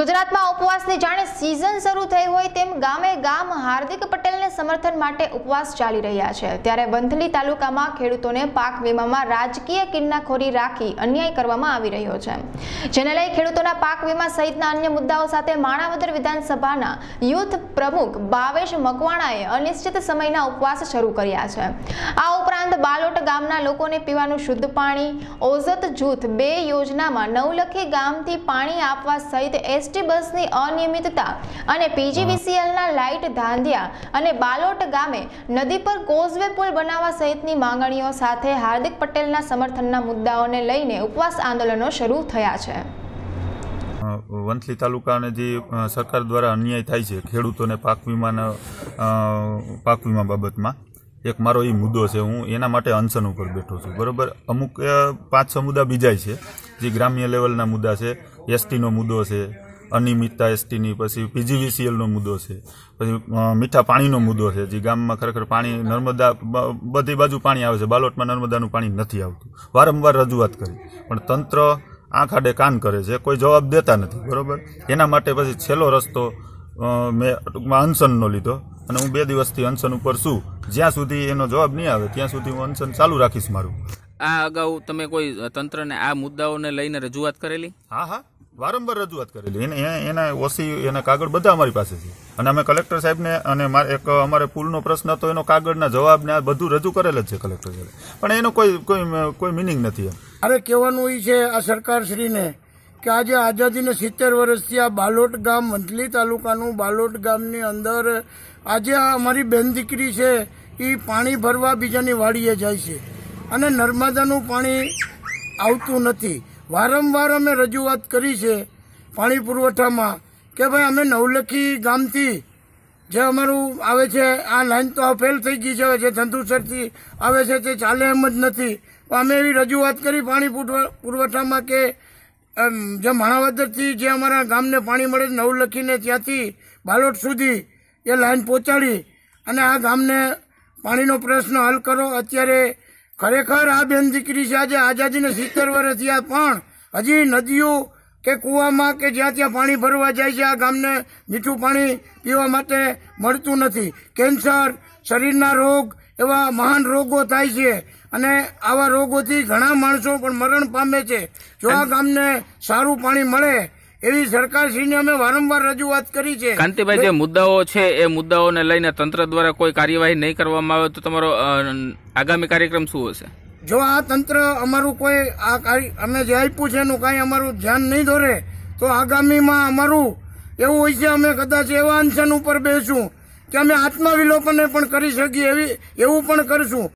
ગુજરાતમાં ઉપવાસની જાણે સીઝન શરૂ થઈ હોય તેમ ગામે ગામ હાર્દિક પટેલને સમર્થન માટે ઉપવાસ ચાલી રહ્યા છે। ત્યારે વંથલી તાલુકામાં ખેડૂતોને પાક વીમામાં રાજકીય કિન્નાખોરી રાખી અન્યાય કરવામાં આવી રહ્યો છે, જેને લઈ ખેડૂતોના પાક વીમા સહિતના અન્ય મુદ્દાઓ સાથે માણાવદર વિધાનસભાના યુથ પ્રમુખ ભાવેશ મકવાણાએ અનિશ્ચિત સમયના ઉપવાસ શરૂ કર્યા છે। આ ઉપરાંત બાલોટ ગામના લોકોને પીવાનું શુદ્ધ પાણી, ઓઝત જૂથ 2 યોજનામાં નવલખી ગામથી પાણી આપવા સહિત એસટી બસની અનિયમિતતા અને પીજીવીસીએલના લાઇટ ધાંધિયા અને બાલોટ ગામે નદી પર કોઝવે પુલ બનાવવા સહિતની માંગણીઓ સાથે હાર્દિક પટેલના સમર્થનના મુદ્દાઓને લઈને ઉપવાસ આંદોલનો શરૂ થયા છે। વંથલી તાલુકાને જે સરકાર દ્વારા અન્યાય થાય છે ખેડૂતોને પાક વીમા બાબતમાં એક મારો એ મુદ્દો છે। હું એના માટે અનશન ઉપર બેઠો છું, બરોબર। અમુક 5-6 મુદ્દા બીજા છે જે ગ્રામ્ય લેવલના મુદ્દા છે। એસટીનો મુદ્દો છે, અનિયમિતતા એસટીની, પછી પીજીવીસીએલનો મુદ્દો છે, પછી મીઠા પાણીનો મુદ્દો છે જે ગામમાં ખરેખર પાણી નર્મદા બધી બાજુ પાણી આવે છે, બાલોટમાં નર્મદાનું પાણી નથી આવતું। વારંવાર રજૂઆત કરી પણ તંત્ર આંખ આડે કાન કરે છે, કોઈ જવાબ દેતા નથી, બરોબર। એના માટે પછી છેલ્લો રસ્તો મેં ટૂંકમાં અનશનનો લીધો અને હું 2 દિવસથી અનશન ઉપર છું। જ્યાં સુધી એનો જવાબ નહીં આવે ત્યાં સુધી હું અનશન ચાલુ રાખીશ મારું। આ અગાઉ તમે કોઈ તંત્રને આ મુદ્દાઓને લઈને રજૂઆત કરેલી? હા, વારંવાર રજૂઆત કરેલી। એના ઓસી એના કાગળ બધા અમારી પાસે છે અને અમે કલેક્ટર સાહેબને અને એક અમારે પુલનો પ્રશ્ન હતો એનો કાગળના જવાબને આ બધું રજૂ કરેલ જ છે કલેક્ટર સાહેબ, પણ એનો કોઈ મિનિંગ નથી। અરે કહેવાનું એ છે આ સરકારશ્રીને કે આજે આઝાદીને 70 વર્ષથી આ બાલોટ ગામ, વંથલી તાલુકાનું બાલોટ ગામની અંદર આજે અમારી બેન દીકરી છે એ પાણી ભરવા બીજાની વાડીએ જાય છે અને નર્મદાનું પાણી આવતું નથી। વારંવાર અમે રજૂઆત કરી છે પાણી પુરવઠામાં કે ભાઈ અમે નવલખી ગામથી જે અમારું આવે છે આ લાઈન તો આ ફેલ થઈ ગઈ છે, જે ધંધુસરથી આવે છે તે ચાલે એમ જ નથી। અમે એવી રજૂઆત કરી પાણી પુરવઠામાં કે જે માણાવદરથી જે અમારા ગામને પાણી મળે છે નવલખીને ત્યાંથી બાલોટ સુધી એ લાઈન પહોંચાડી અને આ ગામને પાણીનો પ્રશ્ન હલ કરો। અત્યારે ખરેખર આ બેન દીકરી છે આજે આઝાદીને 70 વર્ષ થયા પણ હજી નદીઓ કે કૂવામાં કે જ્યાં ત્યાં પાણી ભરવા જાય છે આ ગામને મીઠું પાણી પીવા માટે મળતું નથી। કેન્સર, શરીરના રોગ એવા મહાન રોગો થાય છે અને આવા રોગોથી ઘણા માણસો પણ મરણ પામે છે। જો આ ગામને સારું પાણી મળે એવી સરકારશ્રીને અમે વારંવાર રજૂઆત કરી છે। કાંતિભાઈ, જે મુદ્દાઓ છે એ મુદ્દાઓને લઈને તંત્ર દ્વારા કોઈ કાર્યવાહી નહીં કરવામાં આવે તો તમારો આગામી કાર્યક્રમ શું હશે? જો આ તંત્ર અમારું કોઈ અમે જે આપ્યું છે એનું કાંઈ અમારું ધ્યાન નહીં દોરે તો આગામીમાં અમારું એવું હોય છે અમે કદાચ એવા અનશન ઉપર બેસું કે અમે આત્મવિલોપન પણ કરી શકીએ એવું પણ કરશું।